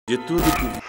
De tudo que vi.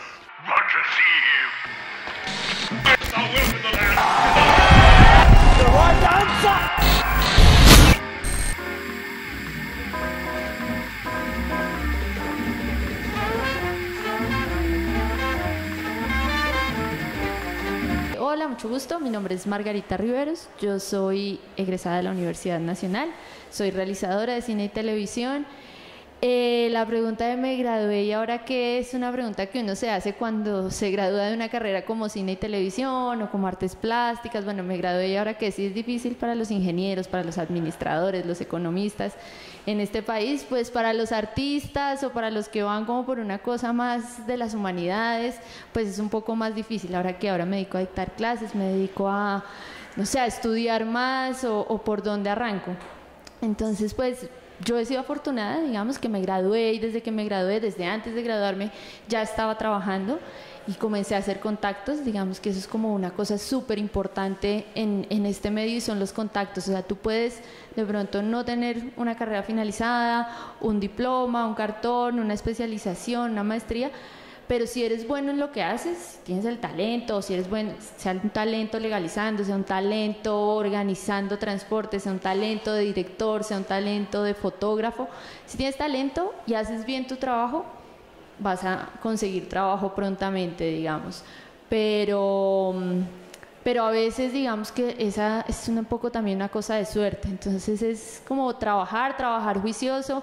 Hola, mucho gusto. Mi nombre es Margarita Riveros. Yo soy egresada de la Universidad Nacional. Soy realizadora de cine y televisión. La pregunta de me gradué y ahora qué es una pregunta que uno se hace cuando se gradúa de una carrera como cine y televisión o como artes plásticas. Bueno, me gradué y ahora qué, sí es difícil para los ingenieros, para los administradores, los economistas en este país, pues para los artistas o para los que van como por una cosa más de las humanidades, pues es un poco más difícil. Ahora me dedico a dictar clases, me dedico a, no sé, a estudiar más o por dónde arranco. Entonces, pues yo he sido afortunada, digamos, que me gradué y desde que me gradué, desde antes de graduarme, ya estaba trabajando y comencé a hacer contactos. Digamos que eso es como una cosa súper importante en este medio y son los contactos. O sea, tú puedes de pronto no tener una carrera finalizada, un diploma, un cartón, una especialización, una maestría, pero si eres bueno en lo que haces, si tienes el talento, o si eres bueno, sea un talento legalizando, sea un talento organizando transporte, sea un talento de director, sea un talento de fotógrafo, si tienes talento y haces bien tu trabajo, vas a conseguir trabajo prontamente, digamos. Pero a veces digamos que esa es un poco también una cosa de suerte. Entonces es como trabajar juicioso,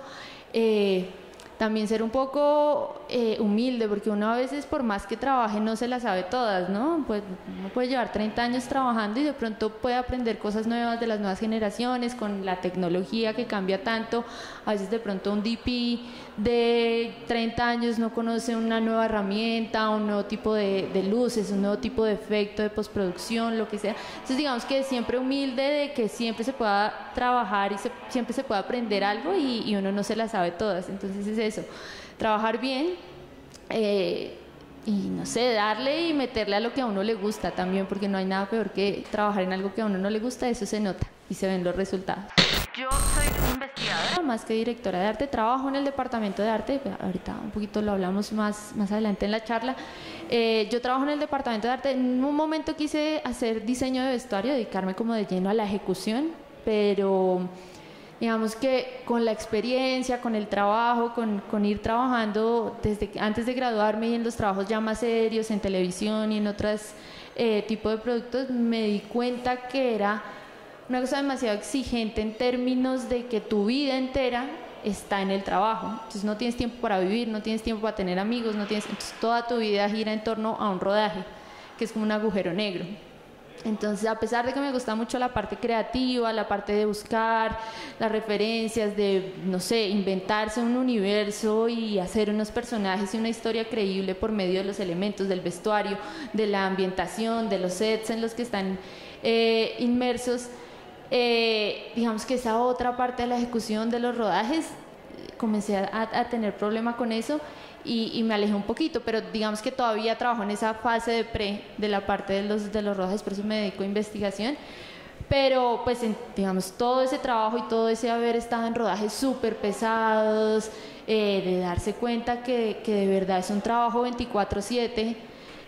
también ser un poco humilde, porque uno a veces por más que trabaje no se las sabe todas, ¿no? Pues uno puede llevar 30 años trabajando y de pronto puede aprender cosas nuevas de las nuevas generaciones con la tecnología que cambia tanto. A veces de pronto un DP de 30 años no conoce una nueva herramienta, un nuevo tipo de luces, un nuevo tipo de efecto de postproducción, lo que sea. Entonces digamos que siempre humilde de que siempre se pueda trabajar y siempre se pueda aprender algo y uno no se las sabe todas. Entonces es eso, trabajar bien y no sé, darle y meterle a lo que a uno le gusta también, porque no hay nada peor que trabajar en algo que a uno no le gusta. Eso se nota y se ven los resultados. Yo soy investigadora más que directora de arte, trabajo en el departamento de arte, ahorita un poquito lo hablamos más adelante en la charla. Yo trabajo en el departamento de arte. En un momento quise hacer diseño de vestuario, dedicarme como de lleno a la ejecución, pero digamos que con la experiencia, con el trabajo, con ir trabajando desde antes de graduarme y en los trabajos ya más serios, en televisión y en otros tipos de productos, me di cuenta que era una cosa demasiado exigente en términos de que tu vida entera está en el trabajo. Entonces no tienes tiempo para vivir, no tienes tiempo para tener amigos, entonces toda tu vida gira en torno a un rodaje, que es como un agujero negro. Entonces, a pesar de que me gusta mucho la parte creativa, la parte de buscar las referencias, de, no sé, inventarse un universo y hacer unos personajes y una historia creíble por medio de los elementos del vestuario, de la ambientación, de los sets en los que están inmersos, digamos que esa otra parte de la ejecución de los rodajes, comencé a tener problema con eso y me alejé un poquito, pero digamos que todavía trabajo en esa fase de de la parte de los rodajes, por eso me dedico a investigación. Pero pues digamos todo ese trabajo y todo ese haber estado en rodajes súper pesados, de darse cuenta que de verdad es un trabajo 24/7,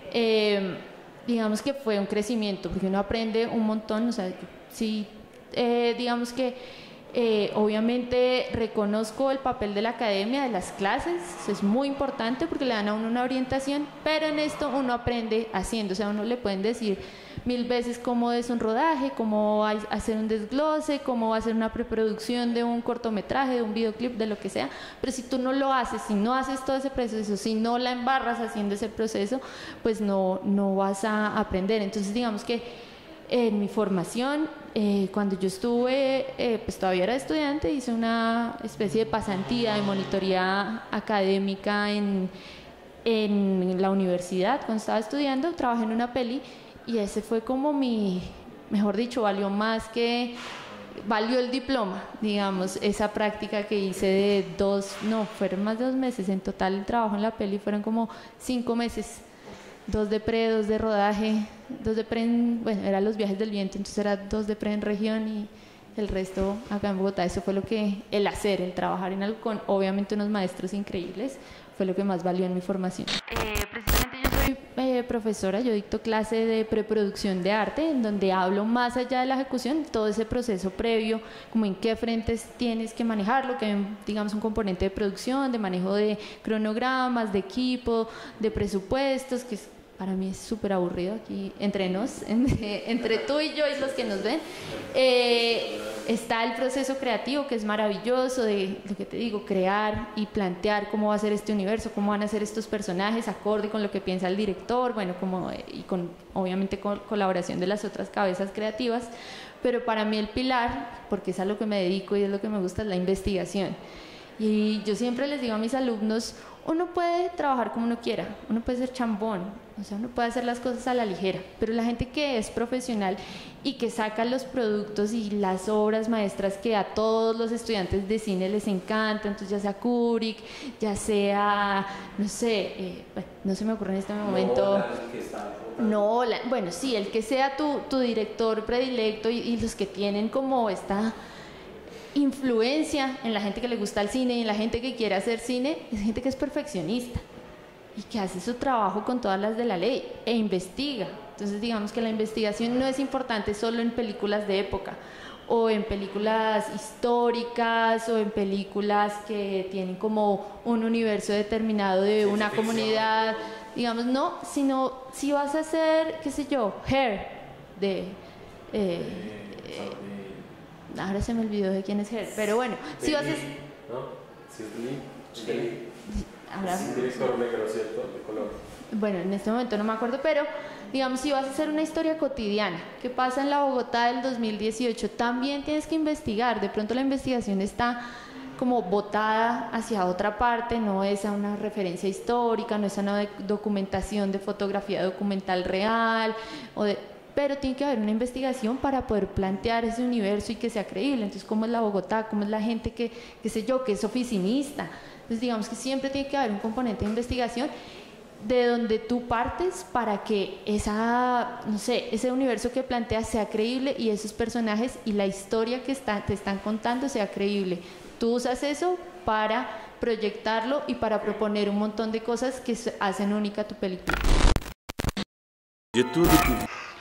digamos que fue un crecimiento, porque uno aprende un montón. O sea, sí, digamos que obviamente reconozco el papel de la academia, de las clases, eso es muy importante porque le dan a uno una orientación, pero en esto uno aprende haciendo. O sea, a uno le pueden decir 1000 veces cómo es un rodaje, cómo hacer un desglose, cómo hacer una preproducción de un cortometraje, de un videoclip, de lo que sea, pero si tú no lo haces, si no haces todo ese proceso, si no la embarras haciendo ese proceso, pues no vas a aprender. Entonces digamos que en mi formación, cuando yo estuve, pues todavía era estudiante, hice una especie de pasantía de monitoría académica en la universidad. Cuando estaba estudiando, trabajé en una peli y ese fue como mejor dicho, valió el diploma, digamos, esa práctica que hice fueron más de 2 meses. En total el trabajo en la peli fueron como 5 meses. 2 de pre, 2 de rodaje, 2 de pre bueno, eran los viajes del viento, entonces era 2 de pre en región y el resto acá en Bogotá. Eso fue el trabajar en algo con obviamente unos maestros increíbles, fue lo que más valió en mi formación. Precisamente yo soy profesora, yo dicto clase de preproducción de arte, en donde hablo más allá de la ejecución, todo ese proceso previo, como en qué frentes tienes que manejarlo, que hay, digamos, un componente de producción, de manejo de cronogramas, de equipo, de presupuestos, que para mí es súper aburrido aquí entre nos, entre tú y yo y los que nos ven. Está el proceso creativo, que es maravilloso, de lo que te digo, crear y plantear cómo va a ser este universo, cómo van a ser estos personajes, acorde con lo que piensa el director, bueno, y con, obviamente, con colaboración de las otras cabezas creativas. Pero para mí el pilar, porque es a lo que me dedico y es lo que me gusta, es la investigación. Y yo siempre les digo a mis alumnos, uno puede trabajar como uno quiera, uno puede ser chambón, o sea, uno puede hacer las cosas a la ligera, pero la gente que es profesional y que saca los productos y las obras maestras que a todos los estudiantes de cine les encanta, entonces ya sea Kubrick, ya sea, no sé, no se me ocurre en este momento... bueno, sí, el que sea tu director predilecto y los que tienen como esta influencia en la gente que le gusta el cine y en la gente que quiere hacer cine, es gente que es perfeccionista y que hace su trabajo con todas las de la ley e investiga. Entonces, digamos que la investigación no es importante solo en películas de época o en películas históricas o en películas que tienen como un universo determinado de una comunidad, digamos, no, sino si vas a hacer, qué sé yo, Hair de... ahora se me olvidó de quién es Hair, pero bueno, si vas a... Es un director negro, ¿cierto? De color. Bueno, en este momento no me acuerdo, pero digamos, si vas a hacer una historia cotidiana, ¿qué pasa en la Bogotá del 2018? También tienes que investigar, de pronto la investigación está como botada hacia otra parte, no es a una referencia histórica, no es a una documentación de fotografía documental real, pero tiene que haber una investigación para poder plantear ese universo y que sea creíble. Entonces, ¿cómo es la Bogotá? ¿Cómo es la gente que sé yo, que es oficinista? Entonces, digamos que siempre tiene que haber un componente de investigación de donde tú partes para que ese universo que planteas sea creíble y esos personajes y la historia que te están contando sea creíble. Tú usas eso para proyectarlo y para proponer un montón de cosas que hacen única tu película. YouTube.